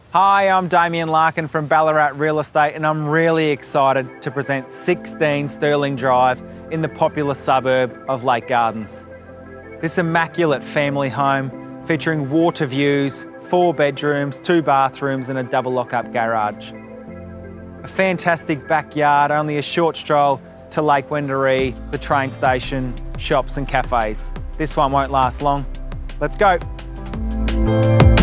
Hi, I'm Damien Larkin from Ballarat Real Estate and I'm really excited to present 16 Stirling Drive in the popular suburb of Lake Gardens. This immaculate family home featuring water views, 4 bedrooms, 2 bathrooms and a double lock-up garage. A fantastic backyard, only a short stroll to Lake Wendouree, the train station, shops and cafes. This one won't last long. Let's go.